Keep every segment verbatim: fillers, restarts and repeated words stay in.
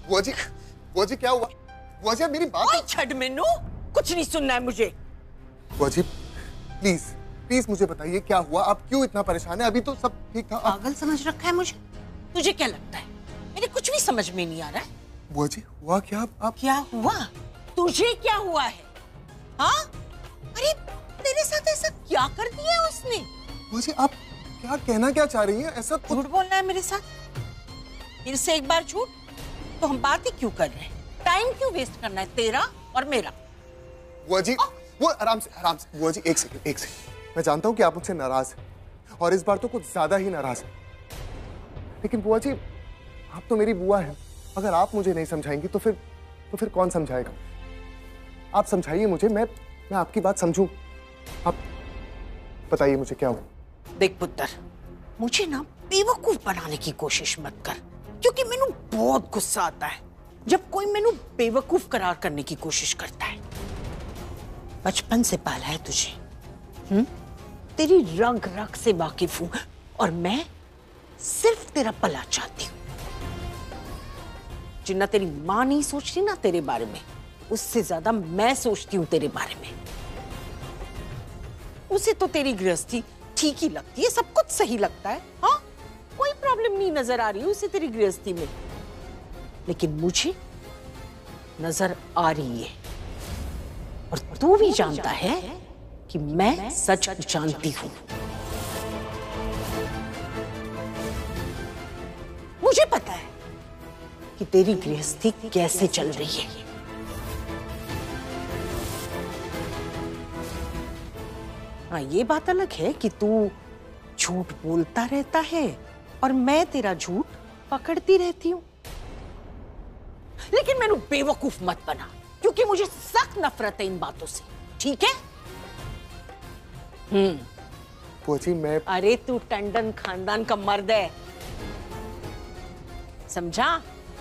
बुआ जी, बुआ जी क्या हुआ? बुआ जी मेरी बात। ओए छड़ मेनू, कुछ नहीं सुनना है मुझे। बुआ जी प्लीज प्लीज मुझे बताइए क्या हुआ? आप क्यों इतना परेशान है? अभी तो सब ठीक था। पागल समझ रखा है मुझे? तुझे क्या लगता है मेरे कुछ भी समझ में नहीं आ रहा है? बुआ जी हुआ क्या? आप, आप... क्या हुआ? तुझे क्या हुआ है? हाँ? अरे तेरे साथ ऐसा क्या कर दिया उसने? बुआ जी आप क्या कहना क्या चाह रही हैं? ऐसा झूठ बोलना है मेरे साथ? फिर से एक बार झूठ? तो हम बात ही क्यों कर रहे हैं? टाइम क्यों वेस्ट करना है तेरा और मेरा? बुआ जी वो आराम से आराम से। बुआ जी एक सेकंड एक सेकंड। मैं जानता हूँ कि आप मुझसे नाराज हैं और इस बार तो कुछ ज्यादा ही नाराज हैं, लेकिन बुआ जी आप तो मेरी बुआ हैं। अगर आप मुझे नहीं समझाएंगी तो फिर तो फिर कौन समझाएगा? आप समझाइए मुझे, मैं मैं आपकी बात समझूं। आप बताइए मुझे क्या हुआ? देख पुत्र, मुझे ना बेवकूफ बनाने की कोशिश मत कर, क्योंकि मैनू बहुत गुस्सा आता है जब कोई मैनू बेवकूफ करार करने की कोशिश करता है। बचपन से पाला है तुझे, हम्म? तेरी रग रग से वाकिफ हूं और मैं सिर्फ तेरा भला चाहती हूं। जितना तेरी मां नहीं सोचती ना तेरे बारे में, उससे ज्यादा मैं सोचती हूँ तेरे बारे में। उसे तो तेरी गृहस्थी ठीक ही लगती है, सब कुछ सही लगता है, हाँ? कोई प्रॉब्लम नहीं नजर आ रही उसे तेरी गृहस्थी में, लेकिन मुझे नजर आ रही है और तू भी जानता है कि मैं सच जानती हूं। मुझे पता है कि तेरी गृहस्थी कैसे चल रही है। हाँ, ये बात अलग है कि तू झूठ बोलता रहता है और मैं तेरा झूठ पकड़ती रहती हूं, लेकिन मैनू बेवकूफ मत बना, क्योंकि मुझे सख्त नफरत है इन बातों से, ठीक है? हम्म। बुआ जी मैं... अरे तू टंडन खानदान का मर्द है, समझा?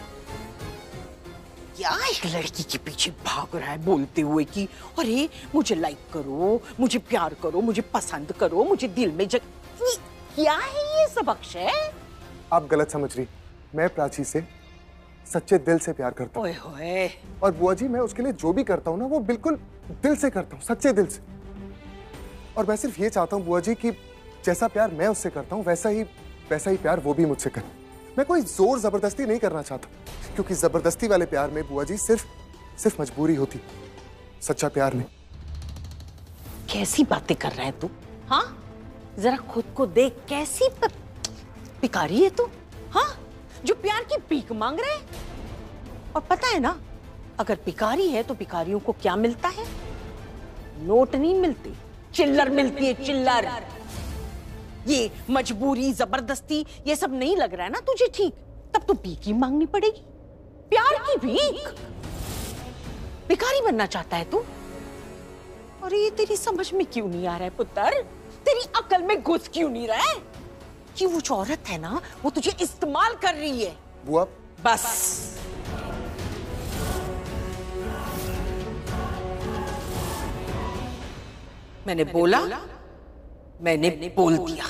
क्या एक लड़की के पीछे भाग रहा है बोलते हुए कि अरे मुझे लाइक करो, मुझे प्यार करो, मुझे पसंद करो, मुझे दिल में जग... क्या है ये सब अक्षय? आप गलत समझ रही। मैं प्राची से सच्चे दिल से प्यार करता हूँ। ओए होए। और बुआ जी मैं उसके लिए जो भी करता हूँ ना वो बिल्कुल दिल से करता हूँ, सच्चे दिल से। और मैं सिर्फ ये चाहता हूँ बुआ जी कि जैसा प्यार मैं उससे करता हूँ वैसा ही वैसा ही प्यार वो भी मुझसे करे। मैं कोई जोर जबरदस्ती नहीं करना चाहता, क्योंकि जबरदस्ती वाले प्यार में बुआ जी सिर्फ सिर्फ मजबूरी होती, सच्चा प्यार नहीं। कैसी बातें कर रहा है तू? हाँ, जरा खुद को देख, कैसी प... पिकारी है तू, हाँ? जो प्यार की भीख मांग रहे हैं। और पता है ना, अगर पिकारी है तो पिकारियों को क्या मिलता है? नोट नहीं मिलती, चिल्लर मिलती है, चिल्लर। ये मजबूरी, जबरदस्ती, ये सब नहीं लग रहा है ना तुझे ठीक, तब तो भीख ही मांगनी पड़ेगी, प्यार की भीख। भिखारी बनना चाहता है तू? और ये तेरी समझ में क्यों नहीं आ रहा है पुत्र? तेरी अकल में घुस क्यों नहीं रहा है कि वो जो औरत है ना, वो तुझे इस्तेमाल कर रही है? बुआ बस मैंने बोला, मैंने बोल दिया।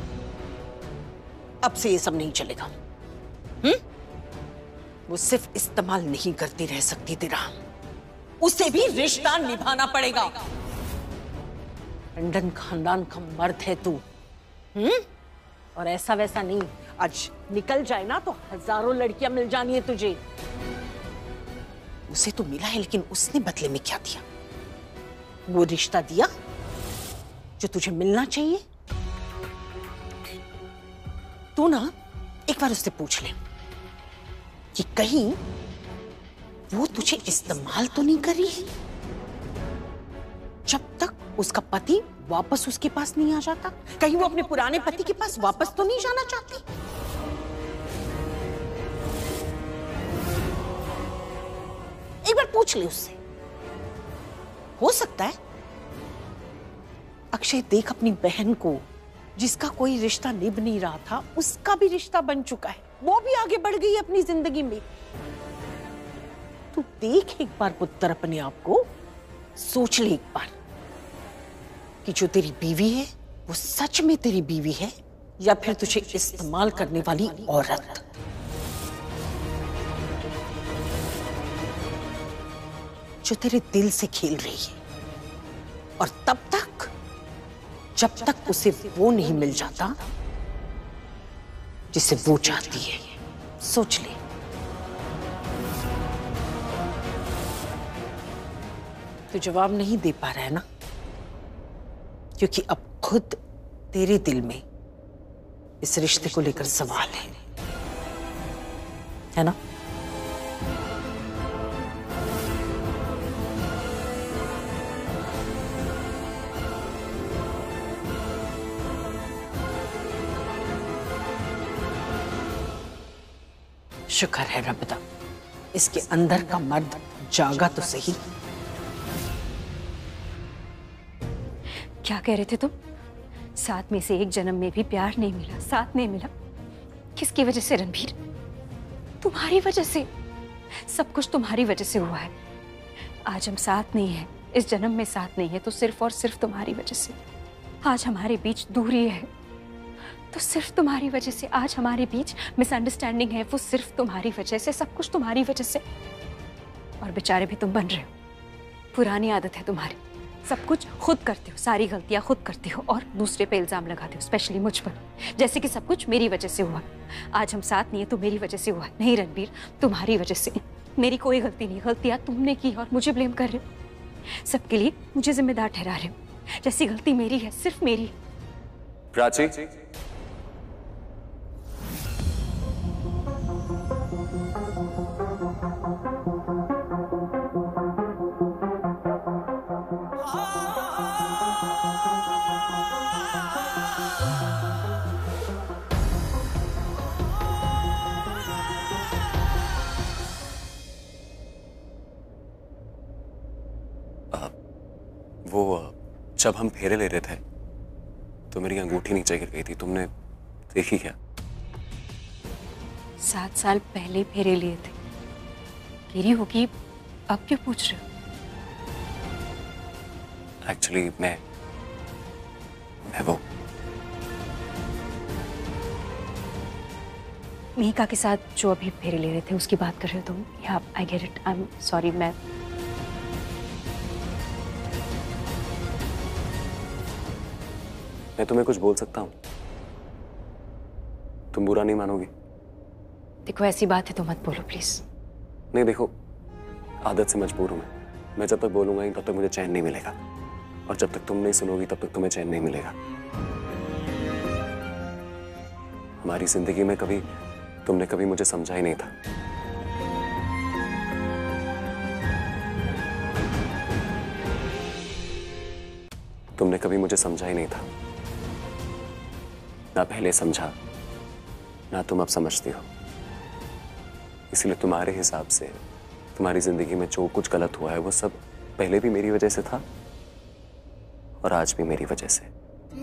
अब से ये सब नहीं चलेगा। हम्म? वो सिर्फ इस्तेमाल नहीं करती रह सकती तेरा, उसे भी रिश्ता निभाना पड़ेगा। टंडन खानदान का मर्द है तू, हम्म? और ऐसा वैसा नहीं, आज निकल जाए ना तो हजारों लड़कियां मिल जानी है तुझे। उसे तो मिला है, लेकिन उसने बदले में क्या दिया? वो रिश्ता दिया जो तुझे मिलना चाहिए। तू ना एक बार उससे पूछ ले कि कहीं वो तुझे इस्तेमाल तो नहीं कर रही है, जब तक उसका पति वापस उसके पास नहीं आ जाता। कहीं वो अपने पुराने पति के पास वापस तो नहीं जाना चाहती? एक बार पूछ ले उससे। हो सकता है अक्षय देख अपनी बहन को, जिसका कोई रिश्ता निभ नहीं रहा था, उसका भी रिश्ता बन चुका है, वो भी आगे बढ़ गई अपनी जिंदगी में। तू देख एक बार पुत्र अपने आप को, सोच ले एक बार कि जो तेरी बीवी है वो सच में तेरी बीवी है या फिर तुझे इस्तेमाल करने वाली औरत। जो तेरे दिल से खेल रही है, और तब तक जब तक उसे वो नहीं मिल जाता जिसे वो चाहती है। सोच ले। तो जवाब नहीं दे पा रहा है ना, क्योंकि अब खुद तेरे दिल में इस रिश्ते को लेकर सवाल है, है ना? शुक्र है रब दा, इसके अंदर का मर्द जागा तो सही। क्या कह रहे थे तुम? साथ में से एक जन्म में भी प्यार नहीं मिला, साथ नहीं मिला। किसकी वजह से रणबीर? तुम्हारी वजह से। सब कुछ तुम्हारी वजह से हुआ है। आज हम साथ नहीं है, इस जन्म में साथ नहीं है, तो सिर्फ और सिर्फ तुम्हारी वजह से। आज हमारे बीच दूरी है तो सिर्फ तुम्हारी वजह से। आज हमारे बीच मिसअंडरस्टैंडिंग है, वो सिर्फ तुम्हारी वजह से। सब कुछ तुम्हारी वजह से। और बेचारे भी तुम बन रहे हो। पुरानी आदत है तुम्हारी, सब कुछ खुद करते हो, सारी गलतियां खुद करते हो और दूसरे पे इल्जाम लगाते हो, स्पेशली मुझ पर, जैसे कि सब कुछ मेरी वजह से हुआ। आज हम साथ नहीं है तो मेरी वजह से हुआ। नहीं रणबीर, तुम्हारी वजह से। मेरी कोई गलती नहीं, गलतियां तुमने की और मुझे ब्लेम कर रहे हो। सबके लिए मुझे जिम्मेदार ठहरा रहे हो, जैसी गलती मेरी है, सिर्फ मेरी। प्राची, वो जब हम फेरे ले रहे थे तो मेरी अंगूठी नीचे गिर गई थी, तुमने देखी क्या? सात साल पहले फेरे लिए थे, गिरी होगी, अब क्यों पूछ रहे हो? एक्चुअली मैं मैं वो मीका के साथ जो अभी फेरे ले रहे थे उसकी बात कर रहे हो तुम? या I get it, I am sorry. मैं मैं तुम्हें कुछ बोल सकता हूँ? तुम बुरा नहीं मानोगी? देखो, ऐसी बात है तो मत बोलो प्लीज। नहीं देखो, आदत से मजबूर हूं मैं मैं जब तक बोलूंगा नहीं तब तक मुझे चैन नहीं मिलेगा, और जब तक तुम नहीं सुनोगी तब तक तुम्हें चैन नहीं मिलेगा। हमारी जिंदगी में कभी तुमने कभी मुझे समझा ही नहीं था। तुमने कभी मुझे समझा ही नहीं था, ना पहले समझा ना तुम अब समझती हो। इसलिए तुम्हारे हिसाब से तुम्हारी जिंदगी में जो कुछ गलत हुआ है वो सब पहले भी मेरी वजह से था और आज भी मेरी वजह से।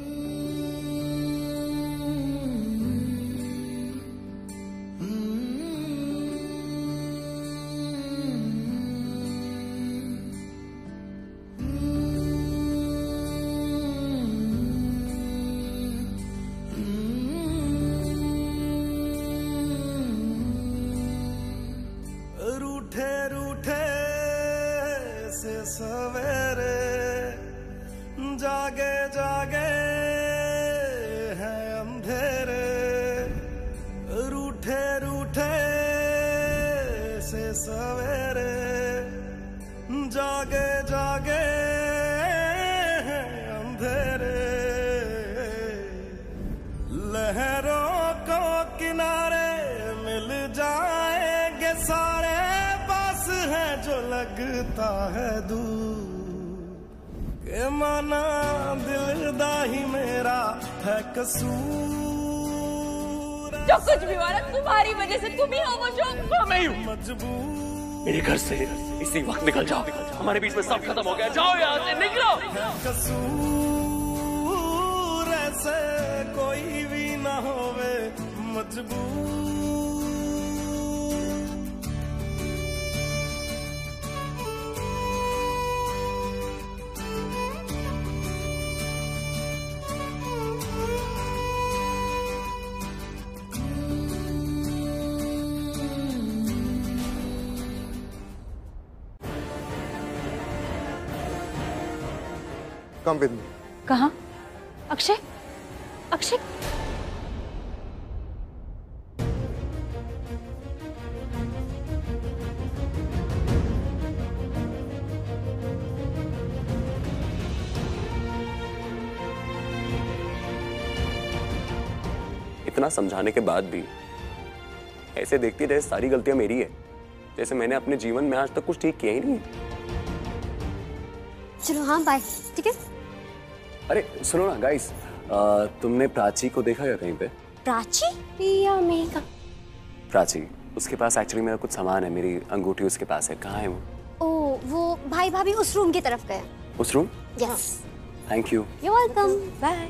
सवेरे जागे जागे हैं अंधेरे, रूठे रूठे से सवेरे जागे जागे हैं अंधेरे। लहरों को किनारे मिल जाएंगे सारे, पास है जो लगता है दूर। के माना दिलदा ही मेरा है कसूर। जो कुछ भी हुआ ना तुम्हारी वजह से, तुम ही हो वो जो मैं हूं। मजबूर मेरे घर से इसी वक्त निकल जाओ, हमारे बीच में सब खत्म हो गया। जाओ यहाँ से, निकलो। कसूर ऐसे कोई भी ना होवे, मजबूर। Come with me. कहाँ? अक्षय? अक्षय? इतना समझाने के बाद भी ऐसे देखती रहे, सारी गलतियां मेरी है, जैसे मैंने अपने जीवन में आज तक कुछ ठीक किया ही नहीं। चलो हाँ बाय, ठीक है। अरे सुनो ना गाइस, तुमने प्राची को देखा क्या कहीं पे? प्राची या मेघा? प्राची, उसके पास एक्चुअली मेरा कुछ सामान है, मेरी अंगूठी उसके पास है। कहाँ है वो? ओ वो भाई भाभी उस रूम की तरफ गए। उस room? Yes. Thank you. You welcome, bye.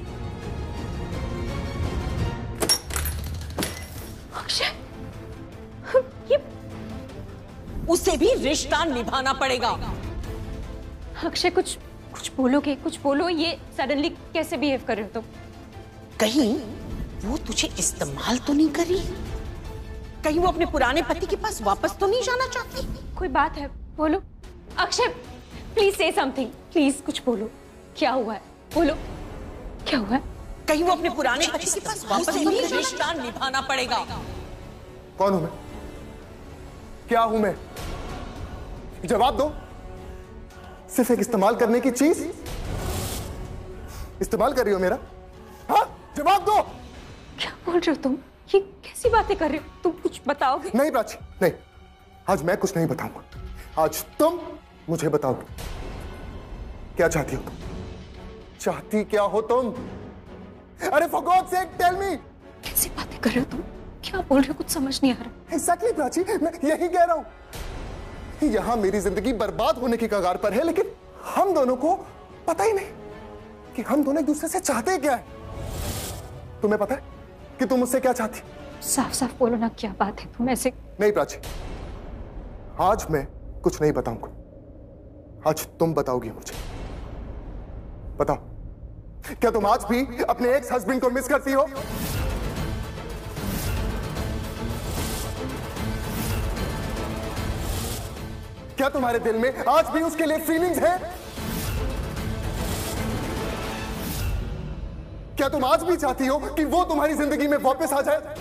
Akshay, ये उसे भी रिश्ता निभाना पड़ेगा। अक्षय कुछ कुछ बोलोगे? कुछ बोलो। ये सडनली कैसे बिहेव कर रहे हो तुम? कहीं वो तुझे इस्तेमाल तो नहीं कर रही? कहीं वो अपने पुराने पति के पास वापस तो नहीं जाना चाहती? कोई बात है, बोलो। Akshay please say something, please कुछ बोलो। क्या हुआ है? बोलो, क्या हुआ है? कहीं वो अपने पुराने पति के पास वापस तो नहीं? रिश्ता निभाना पड़ेगा। कौन हूं मैं? क्या हूं मैं? जवाब दो। सिर्फ एक इस्तेमाल करने की चीज इस्तेमाल कर रही हो मेरा? हाँ, जवाब दो। क्या बोल रहे हो तुम? ये कैसी बातें कर रहे हो तुम? कुछ बताओगे? नहीं प्राची, नहीं, आज मैं कुछ नहीं बताऊंगा। आज तुम मुझे बताओगे क्या चाहती हो तुम? चाहती क्या हो तुम? अरे for god's sake tell me. कैसी बातें कर रहे हो तुम? क्या बोल रहे हो? कुछ समझ नहीं आ रहा। एग्जैक्टली प्राची, मैं यही कह रहा हूं। यहां मेरी जिंदगी बर्बाद होने की कगार पर है, लेकिन हम दोनों को पता ही नहीं कि हम दोनों एक दूसरे से चाहते क्या है। तुम्हें पता है कि तुम मुझसे क्या चाहती? साफ साफ बोलो ना, क्या बात है? तुम ऐसे नहीं प्राची, आज मैं कुछ नहीं बताऊंगा। आज तुम बताओगी मुझे। बताओ, क्या तुम आज भी अपने एक्स हस्बैंड को मिस करती हो? क्या तुम्हारे दिल में आज भी उसके लिए फीलिंग्स है? क्या तुम आज भी चाहती हो कि वो तुम्हारी जिंदगी में वापस आ जाए?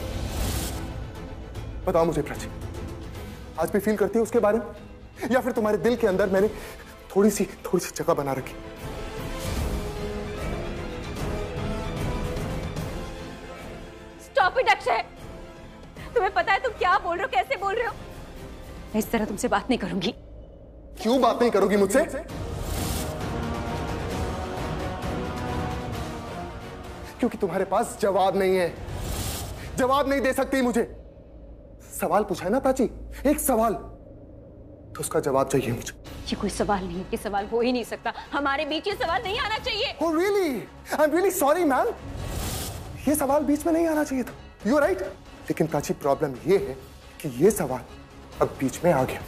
बताओ मुझे प्राची, आज भी फील करती हो उसके बारे में, या फिर तुम्हारे दिल के अंदर मैंने थोड़ी सी थोड़ी सी जगह बना रखी? स्टॉप इट अक्षय, तुम्हें पता है तुम क्या बोल रहे हो, कैसे बोल रहे हो? मैं इस तरह तुमसे बात नहीं करूंगी। क्यों बात नहीं करोगी मुझसे? क्योंकि तुम्हारे पास जवाब नहीं है। जवाब नहीं दे सकती मुझे। सवाल पूछा है ना प्राची, एक सवाल, तो उसका जवाब चाहिए मुझे। ये कोई सवाल नहीं है, ये सवाल हो ही नहीं सकता। हमारे बीच ये सवाल नहीं आना चाहिए। Oh really? I'm really sorry ma'am. ये सवाल बीच में नहीं आना चाहिए था। You're right। लेकिन प्राची, प्रॉब्लम ये है कि ये सवाल अब बीच में आ गया।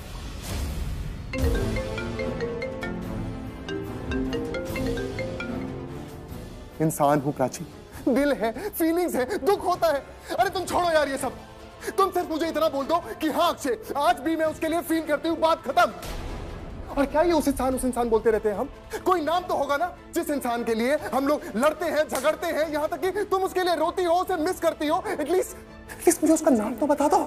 इंसान हूं प्राची, दिल है, फीलिंग्स है, दुख होता है। अरे तुम छोड़ो यार ये सब। तुम सिर्फ मुझे इतना बोल दो कि हाँ अक्षय, आज भी मैं उसके लिए फील करती हूँ, बात खत्म। और क्या ये उस इंसान उस इंसान बोलते रहते हैं हम? कोई नाम तो होगा ना जिस इंसान के लिए हम लोग लड़ते हैं, झगड़ते हैं, यहाँ तक कि तुम उसके लिए रोती हो, उसे मिस करती हो। एटलीस्ट एटलीस्ट मुझे उसका नाम तो बता दो।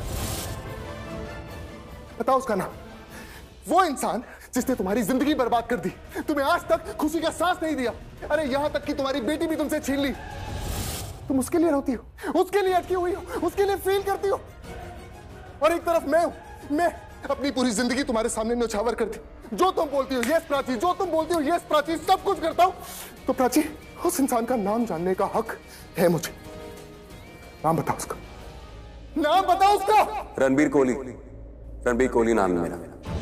बताओ उसका नाम। वो इंसान जिसने तुम्हारी जिंदगी बर्बाद कर दी, तुम्हें आज तक खुशी का सांस नहीं दिया। अरे यहां तक कि तुम्हारी बेटी भी तुमसे छीन ली। तुम उसके लिए रोती हो, उसके लिए अटकी हुई हो, उसके लिए फील करती हो। और एक तरफ मैं हूं, मैं अपनी पूरी जिंदगी तुम्हारे सामने न्यौछावर करती। जो तुम बोलती हो यस प्राची, जो तुम बोलती हो यस प्राची, सब कुछ करता हूं। तो प्राची, उस इंसान का नाम जानने का हक है मुझे। नाम बताओ उसका, नाम बताओ उसका। रणबीर कोहली। रणबीर कोहली नाम है मेरा।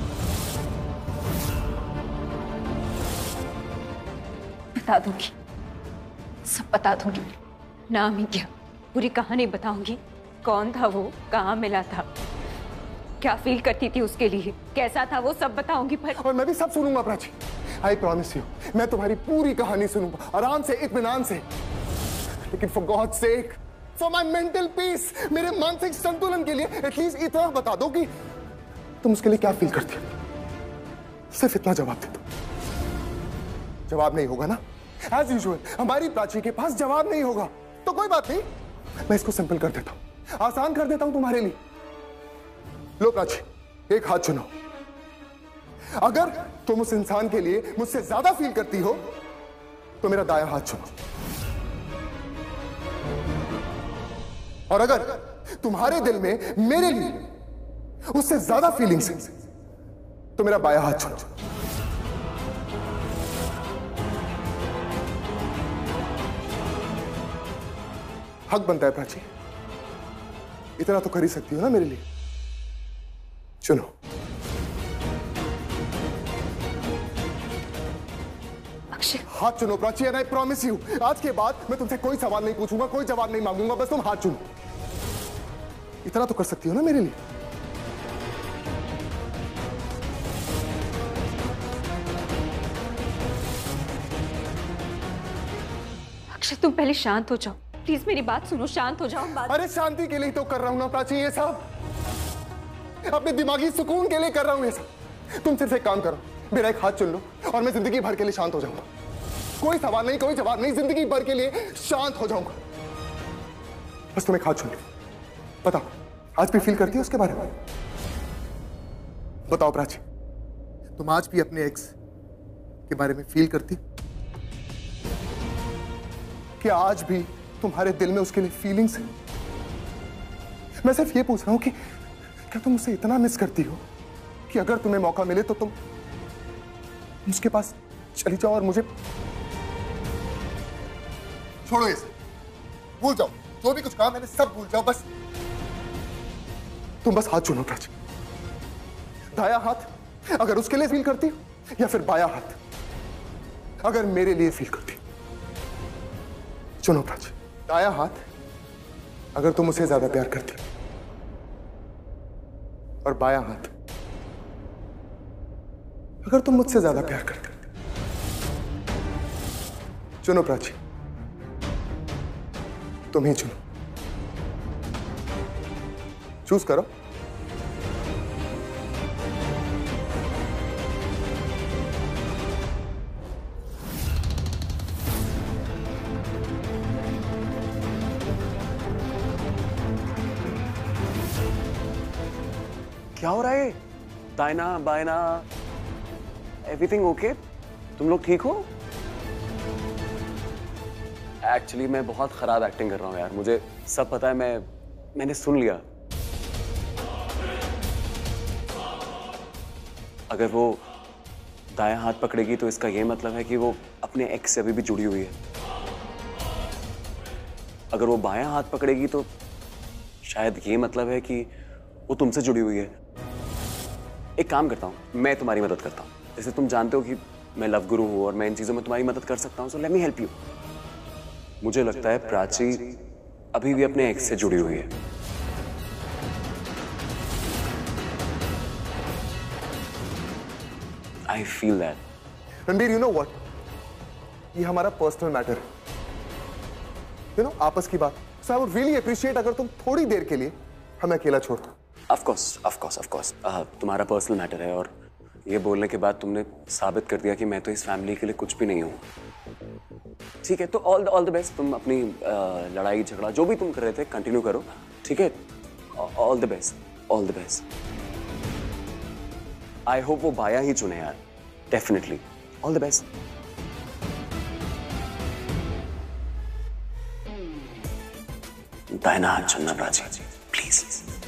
बता दूंगी, सब बता दूंगी। नाम ही क्या, पूरी कहानी बताऊंगी। कौन था वो, कहाँ मिला था, क्या फील करती थी उसके लिए, कैसा था वो, सब बताऊंगी। पर और मैं भी सब सुनूंगा प्राची, आई प्रॉमिस यू। मैं तुम्हारी पूरी कहानी सुनूंगा, आराम से, इत्मीनान से। लेकिन for god sake, for my mental peace, मेरे मानसिक संतुलन के लिए एटलीस्ट इतना बता दो कि तुम उसके लिए क्या फील करती हो। सिर्फ इतना जवाब दे दो। जवाब नहीं होगा ना? एज यूजुअल हमारी प्राची के पास जवाब नहीं होगा, तो कोई बात नहीं, मैं इसको सिंपल कर देता हूं, आसान कर देता हूं तुम्हारे लिए। लो प्राची, एक हाथ चुनो। अगर तुम उस इंसान के लिए मुझसे ज्यादा फील करती हो तो मेरा दायां हाथ चुनो, और अगर तुम्हारे दिल में मेरे लिए उससे ज्यादा फीलिंग्स है तो मेरा बायां हाथ चुनो। हक बनता है प्राची, इतना तो कर ही सकती हो ना मेरे लिए। चुनो। अक्षय, हाथ चुनो Prachi, and I promise you, आज के बाद मैं तुमसे कोई सवाल नहीं पूछूंगा, कोई जवाब नहीं मांगूंगा, बस तुम हाथ चुनो। इतना तो कर सकती हो ना मेरे लिए। अक्षय तुम पहले शांत हो जाओ, प्लीज मेरी बात सुनो, शांत हो जाओ। बात अरे शांति के लिए तो कर रहा हूं ना प्राची ये सब, अपने दिमागी सुकून के लिए कर रहा हूं ये सब। तुम सिर्फ एक काम करो, मेरा एक हाथ चुन लो और मैं जिंदगी भर के लिए शांत हो जाऊंगा। कोई सवाल नहीं, कोई जवाब नहीं, जिंदगी भर के लिए शांत हो जाऊंगा। बस तुम एक हाथ चुन लो। बताओ, आज भी फील करती हो उसके बारे में? बताओ प्राची, तुम आज भी अपने एक्स के बारे में फील करती? क्या आज भी तुम्हारे दिल में उसके लिए फीलिंग्स हैं? मैं सिर्फ ये पूछ रहा हूं कि क्या तुम उसे इतना मिस करती हो कि अगर तुम्हें मौका मिले तो तुम उसके पास चली जाओ और मुझे छोड़ो, ये भूल जाओ, जो भी कुछ कहा मैंने सब भूल जाओ। बस तुम बस हाथ चुनो प्राची, दाया हाथ अगर उसके लिए फील करती हो, या फिर बाया हाथ अगर मेरे लिए फील करती हो। चुनो प्राची, दाया हाथ अगर तुम उसे ज्यादा प्यार करती हो, और बाया हाथ अगर तुम मुझसे ज्यादा प्यार करते हो। चुनो प्राची, तुम ही चुनो, चूज करो। क्या हो रहा है? दायना बायना एवरीथिंग ओके? तुम लोग ठीक हो? एक्चुअली मैं बहुत खराब एक्टिंग कर रहा हूँ यार, मुझे सब पता है, मैं मैंने सुन लिया। अगर वो दायां हाथ पकड़ेगी तो इसका ये मतलब है कि वो अपने एक्स से अभी भी जुड़ी हुई है। अगर वो बायां हाथ पकड़ेगी तो शायद ये मतलब है कि वो तुमसे जुड़ी हुई है। एक काम करता हूँ, मैं तुम्हारी मदद करता हूँ। जैसे तुम जानते हो कि मैं लव गुरु हूँ और मैं इन चीजों में तुम्हारी मदद कर सकता हूँ, so let me help you. मुझे लगता है प्राची अभी भी अपने एक्स से जुड़ी हुई है। I feel that. Ranbir, you know what, ये हमारा पर्सनल मैटर है, यू नो, आपस की बात। So I would really appreciate अगर तुम थोड़ी देर के लिए हमें अकेला छोड़ दो। Of course, of course, of course. तुम्हारा पर्सनल मैटर है और ये बोलने के बाद तुमने साबित कर दिया कि मैं तो इस फैमिली के लिए कुछ भी नहीं हूँ। ठीक है, तो all the all the best. तुम अपनी uh, लड़ाई झगड़ा जो भी तुम कर रहे थे कंटिन्यू करो, ठीक है? All the best, all the best. I hope वो बाया ही चुने यार, डेफिनेटली। All the best. दाहिना हाथ चुनना प्राची, प्लीज।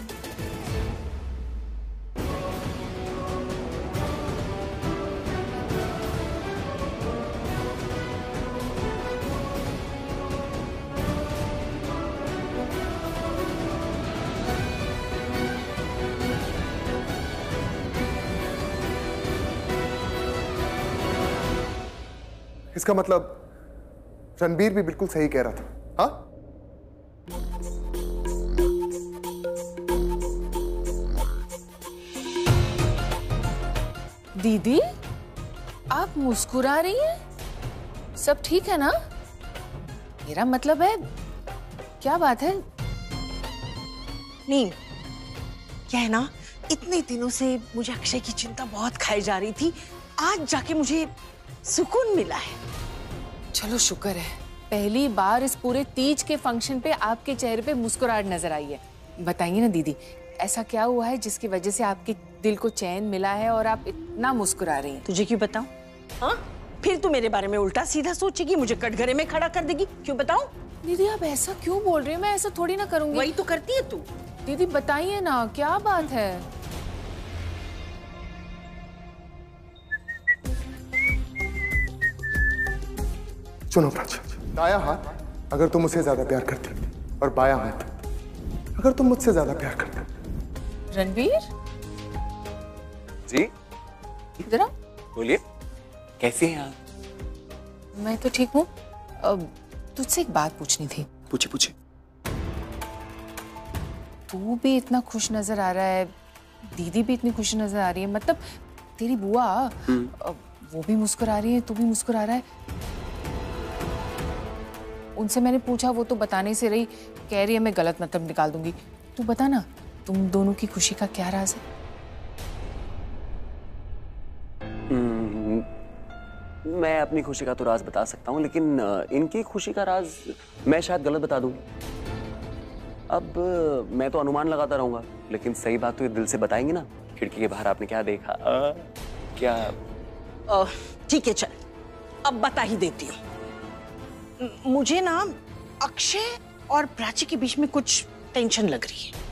इसका मतलब रणबीर भी बिल्कुल सही कह रहा था, हाँ? दीदी, आप मुस्कुरा रही हैं? सब ठीक है ना? मेरा मतलब है, क्या बात है? नहीं, क्या है ना, इतने दिनों से मुझे अक्षय की चिंता बहुत खाई जा रही थी। आज जाके मुझे सुकून मिला है। चलो शुक्र है, पहली बार इस पूरे तीज के फंक्शन पे आपके चेहरे पे मुस्कुराहट नजर आई है। बताइए ना दीदी, ऐसा क्या हुआ है जिसकी वजह से आपके दिल को चैन मिला है और आप इतना मुस्कुरा रही हैं? तुझे क्यों बताऊं? हाँ, फिर तू मेरे बारे में उल्टा सीधा सोचेगी, मुझे कटघरे में खड़ा कर देगी। क्यों बताऊं? दीदी आप ऐसा क्यों बोल रही हैं? मैं ऐसा थोड़ी ना करूंगी। वही तो करती है तू। दीदी बताइए ना, क्या बात है? सुनो प्राची, दाया हाथ अगर तुम मुझसे ज्यादा प्यार करती और बाया हाथ अगर तुम मुझसे ज्यादा प्यार करते। रणवीर जी जरा बोलिए, कैसी हैं आप? मैं तो ठीक हूँ। तुझसे एक बात पूछनी थी। पूछे पूछे। तू भी इतना खुश नजर आ रहा है, दीदी भी इतनी खुश नजर आ रही है, मतलब तेरी बुआ अ, वो भी मुस्कुरा रही है, तू भी मुस्कुरा रहा है। उनसे मैंने पूछा, वो तो बताने से रही, कह रही है मैं गलत मतलब निकाल दूंगी। तू बता ना, तुम दोनों की खुशी का क्या राज है? मैं अपनी खुशी का तो राज बता सकता हूँ, लेकिन इनकी खुशी का राज मैं शायद गलत बता दूं। अब मैं तो अनुमान लगाता रहूंगा, लेकिन सही बात तो ये दिल से बताएंगे ना। खिड़की के बाहर आपने क्या देखा? आ, क्या? ठीक है चल, अब बता ही देती हूँ। मुझे ना अक्षय और प्राची के बीच में कुछ टेंशन लग रही है।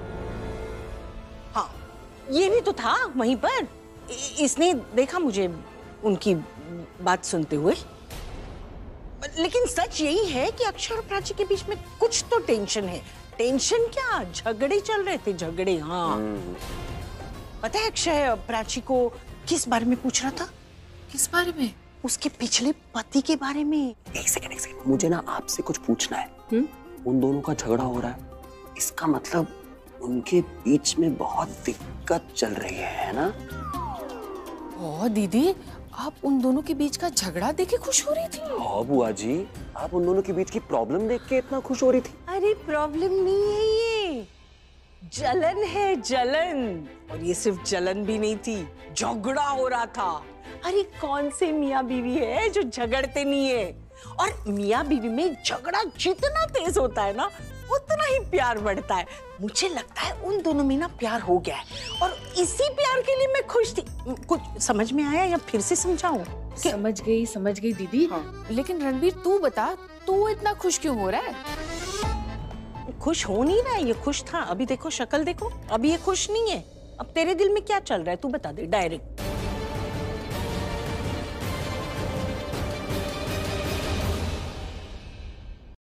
हाँ, ये भी तो था वहीं पर, इसने देखा मुझे उनकी बात सुनते हुए। लेकिन सच यही है कि अक्षय और प्राची के बीच में कुछ तो टेंशन है। टेंशन क्या, झगड़े चल रहे थे, झगड़े। हाँ पता है अक्षय प्राची को किस बारे में पूछ रहा था? किस बारे में? उसके पिछले पति के बारे में। एक सेकंड एक सेकंड, मुझे ना आपसे कुछ पूछना है। हुँ? उन दोनों का झगड़ा हो रहा है, इसका मतलब उनके बीच में बहुत दिक्कत चल रही है, है ना? ओ दीदी, आप उन दोनों के बीच का झगड़ा देख के खुश हो रही थी? हाँ बुआ जी, आप उन दोनों के बीच की प्रॉब्लम देख के इतना खुश हो रही थी? अरे प्रॉब्लम नहीं है ये, जलन है, जलन। और ये सिर्फ जलन भी नहीं थी, झगड़ा हो रहा था। अरे कौन से मियाँ बीवी है जो झगड़ते नहीं है? और मियाँ बीवी में झगड़ा जितना तेज होता है ना, उतना ही प्यार बढ़ता है। मुझे लगता है उन दोनों में ना प्यार हो गया है, और इसी प्यार के लिए मैं खुश थी। कुछ समझ में आया या फिर से समझाऊं? समझ गई समझ गई दीदी। हाँ। लेकिन रणवीर तू बता, तू इतना खुश क्यों हो रहा है? खुश हो नहीं रहा है, ये खुश था। अभी देखो शक्ल देखो, अभी ये खुश नहीं है। अब तेरे दिल में क्या चल रहा है तू बता दे डायरेक्ट।